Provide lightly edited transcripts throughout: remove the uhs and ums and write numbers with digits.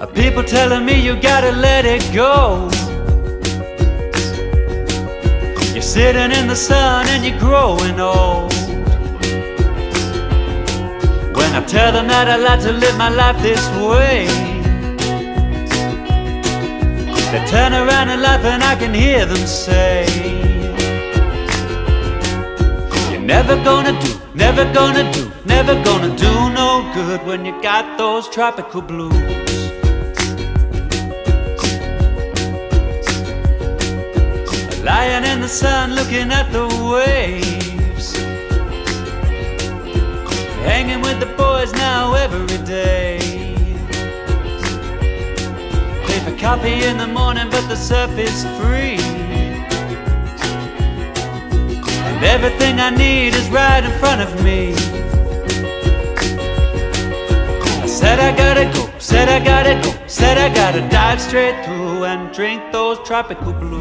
People telling me you gotta let it go. You're sitting in the sun and you're growing old. When I tell them that I like to live my life this way, they turn around and laugh and I can hear them say, you're never gonna do, never gonna do, never gonna do no good when you got those tropical blues. Lying in the sun looking at the waves, hanging with the boys now every day. Pay for coffee in the morning but the surf is free, and everything I need is right in front of me. I said I gotta go, said I gotta go, said I gotta dive straight through and drink those tropical blues.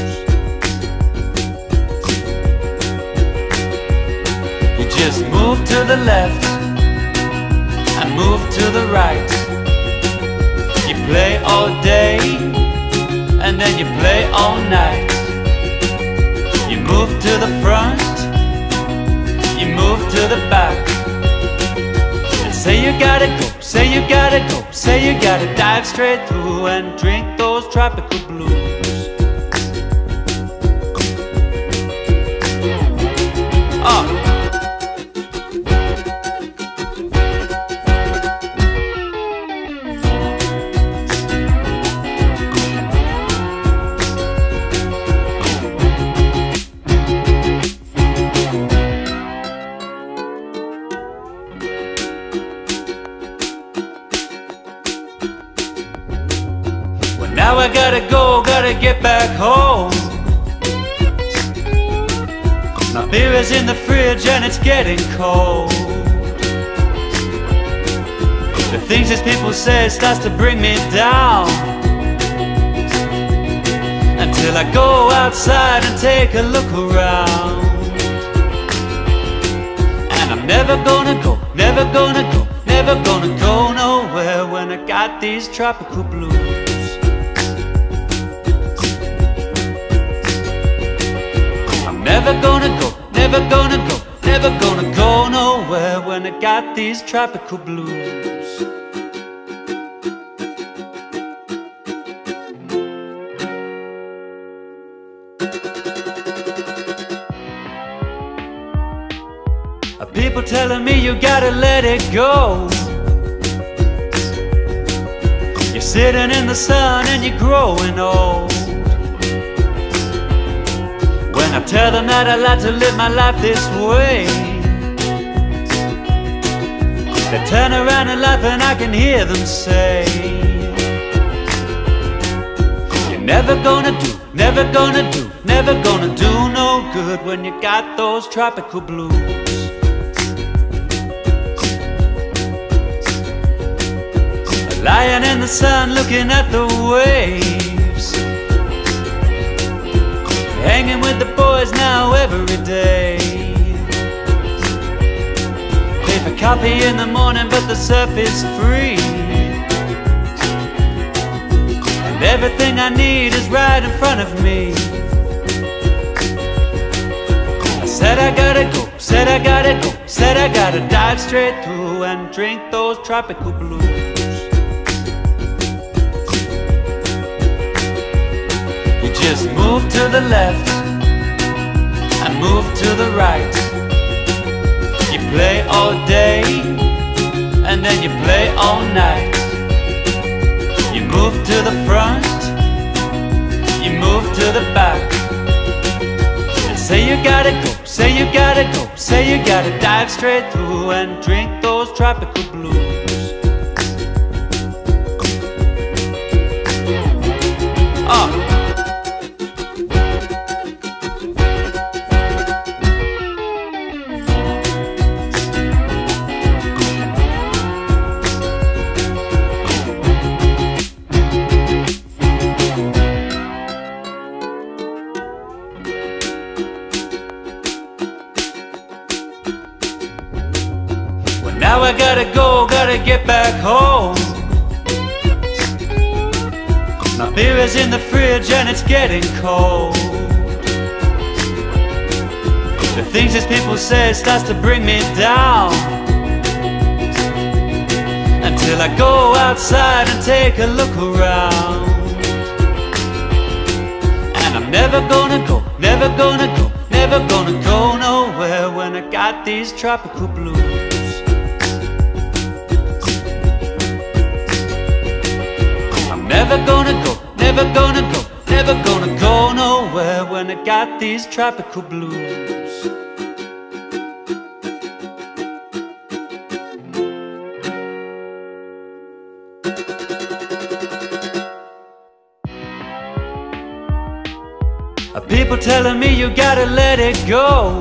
Just move to the left and move to the right. You play all day and then you play all night. You move to the front, you move to the back, and say you gotta go, say you gotta go, say you gotta dive straight through and drink those tropical blues. Now I gotta go, gotta get back home. My beer is in the fridge and it's getting cold. The things these people say starts to bring me down, until I go outside and take a look around. And I'm never gonna go, never gonna go, never gonna go nowhere when I got these tropical blues. Never gonna go, never gonna go, never gonna go nowhere when I got these tropical blues. People telling me you gotta let it go. You're sitting in the sun and you're growing old. When I tell them that I like to live my life this way, they turn around and laugh and I can hear them say, you're never gonna do, never gonna do, never gonna do no good when you got those tropical blues. Lying in the sun looking at the waves, hanging with the boys now every day. Pay for coffee in the morning but the surf is free, and everything I need is right in front of me. I said I gotta go, said I gotta go, said I gotta dive straight through and drink those tropical blues. Just move to the left and move to the right. You play all day and then you play all night. You move to the front, you move to the back, and say you gotta go, say you gotta go, say you gotta dive straight through and drink those tropical blues. Now I gotta go, gotta get back home. My beer is in the fridge and it's getting cold. The things these people say starts to bring me down, until I go outside and take a look around. And I'm never gonna go, never gonna go, never gonna go nowhere when I got these tropical blues. I'm never gonna go, never gonna go, never gonna go nowhere when I got these tropical blues. People telling me you gotta let it go.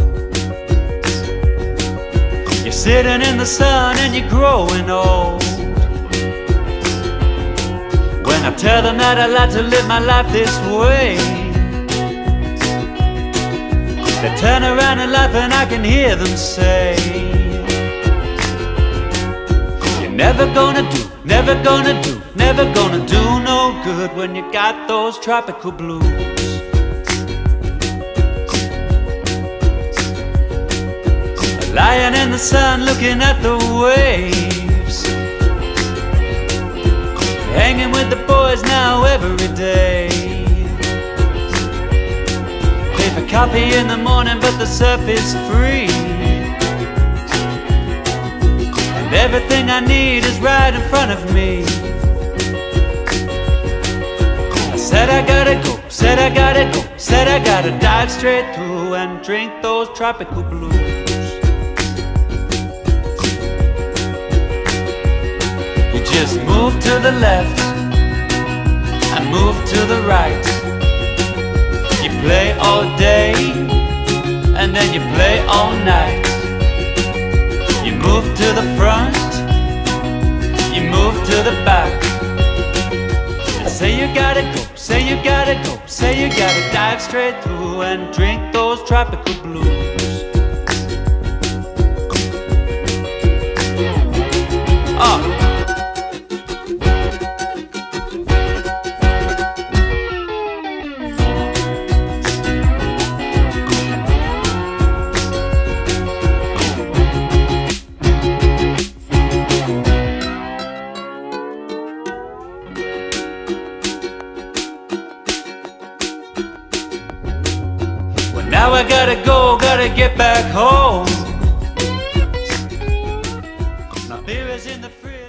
You're sitting in the sun and you're growing old. When I tell them that I like to live my life this way, they turn around and laugh and I can hear them say, you're never gonna do, never gonna do, never gonna do no good when you got those tropical blues. Lying in the sun looking at the waves, hanging with the boys now every day. Pay for coffee in the morning but the surf is free, and everything I need is right in front of me. I said I gotta go, said I gotta go, said I gotta dive straight through and drink those tropical blues. Just move to the left and move to the right. You play all day and then you play all night. You move to the front, you move to the back. Say you gotta go, say you gotta go, say you gotta dive straight through and drink those tropical blues. Now I gotta go, gotta get back home. My beer is in the fridge.